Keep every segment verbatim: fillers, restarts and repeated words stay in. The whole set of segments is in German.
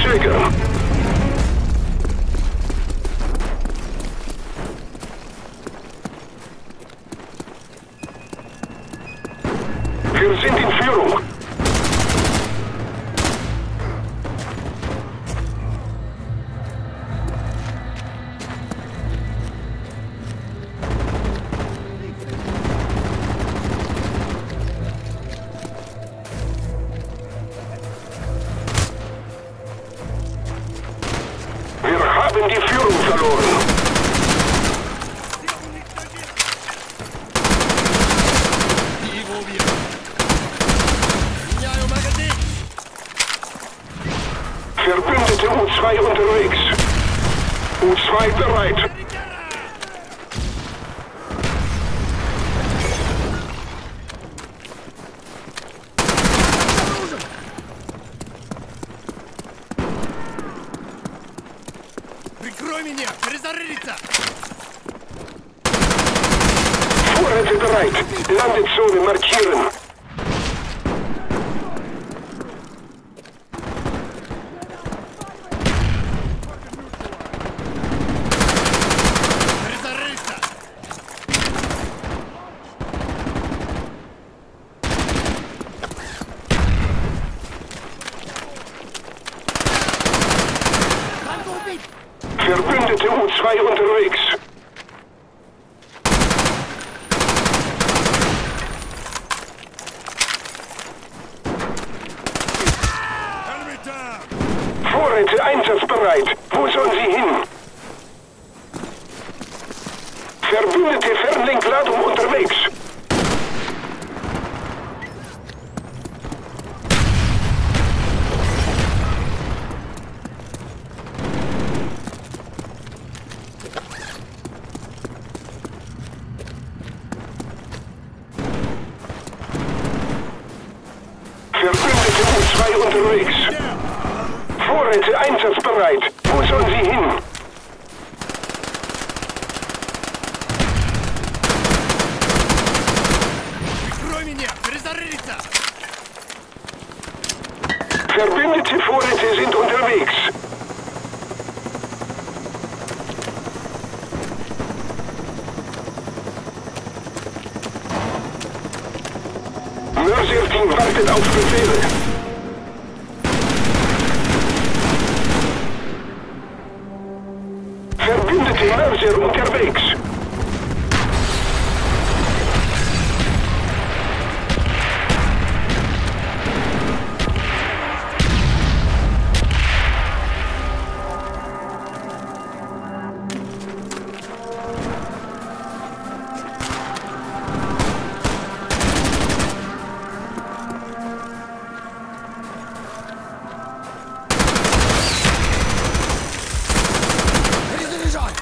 triggern. Wir sind in Führung. Wir haben die Führung verloren. Verbündete U zwei unterwegs. U zwei bereit. Прикрой меня! Перезарядиться! Vorräte bereit. Landezone markieren. Перезарядиться! Танк убит! Verbündete U zwei unterwegs. Enemy down! Vorräte einsatzbereit. Wo sollen sie hin? Verbündete Fernlenkladung unterwegs. Verbündete U zwei unterwegs. Vorräte einsatzbereit. Wo sollen sie hin? Прикрой меня! Перезарядиться! Verbündete Vorräte sind unterwegs. Mörser-Team wartet auf Befehle. Verbündete Mörser unterwegs. Перезаряжай!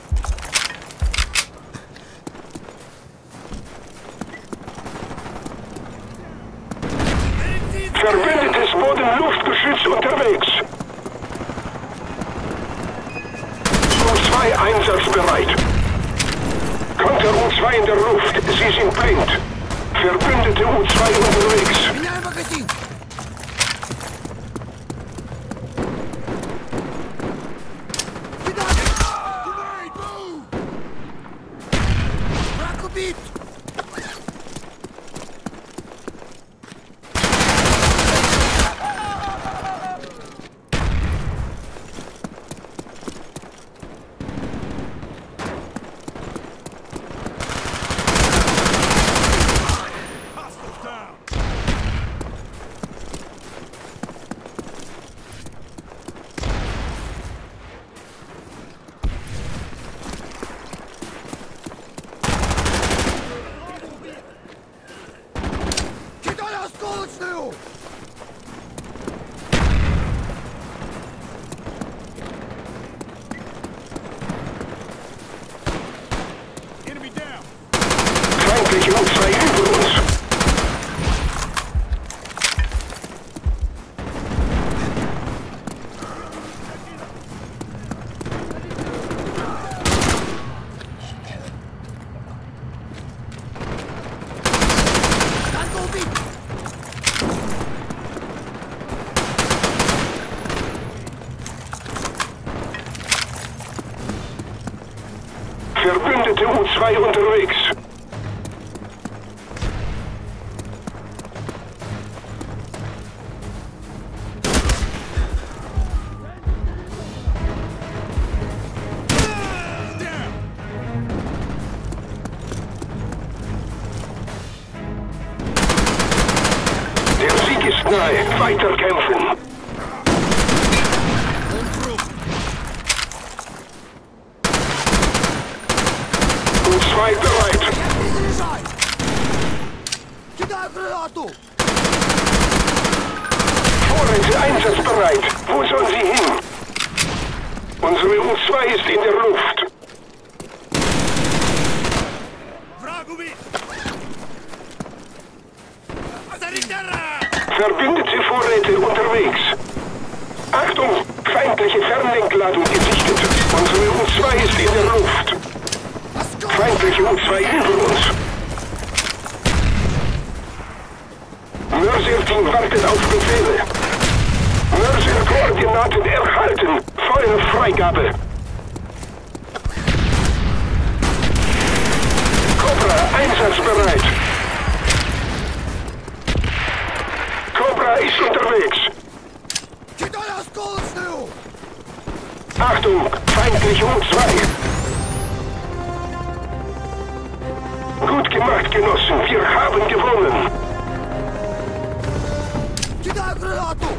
Verbündetes Boden-Luftgeschütz unterwegs. U zwei einsatzbereit. Konter U zwei in der Luft. Sie sind blind. Verbündete U zwei unterwegs. Меняем магазин! Враг убит! Кидай осколочную! Enemy down! Feindliche U zwei über uns. Танк убит! Verbündete U zwei unterwegs. Der Sieg ist nahe. Weiterkämpfen. U zwei bereit. Кидай гранату! Vorräte einsatzbereit. Wo sollen sie hin? Unsere U zwei ist in der Luft. Враг убит! Азаритера! Verbündete Vorräte unterwegs. Achtung! Feindliche Fernlenkladung gesichtet. Unsere U zwei ist in der Luft. Feindliche U zwei über uns. Mörser-Team wartet auf Befehle. Mörser-Koordinaten erhalten. Feuerfreigabe. Cobra einsatzbereit. Cobra ist unterwegs. Кидай осколочную! Achtung! Feindliche U zwei. Gut gemacht, Genossen. Wir haben gewonnen. Кидай гранату!